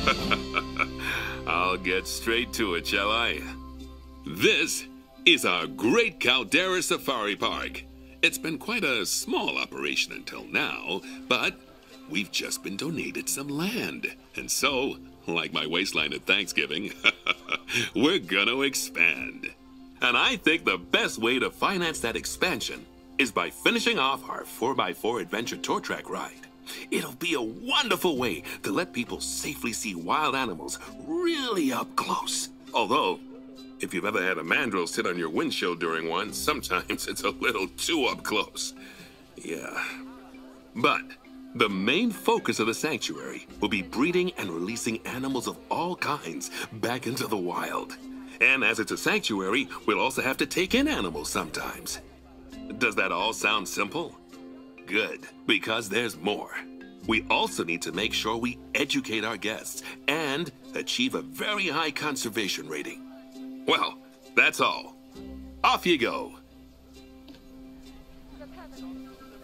I'll get straight to it, shall I? This is our Great Caldera Safari Park. It's been quite a small operation until now, but we've just been donated some land. And so, like my waistline at Thanksgiving, we're gonna expand. And I think the best way to finance that expansion is by finishing off our 4x4 adventure tour track ride. It'll be a wonderful way to let people safely see wild animals really up close. Although, if you've ever had a mandrill sit on your windshield during one, sometimes it's a little too up close. Yeah. But the main focus of the sanctuary will be breeding and releasing animals of all kinds back into the wild. And as it's a sanctuary, we'll also have to take in animals sometimes. Does that all sound simple? Good, because there's more. We also need to make sure we educate our guests and achieve a very high conservation rating. Well, that's all. Off you go.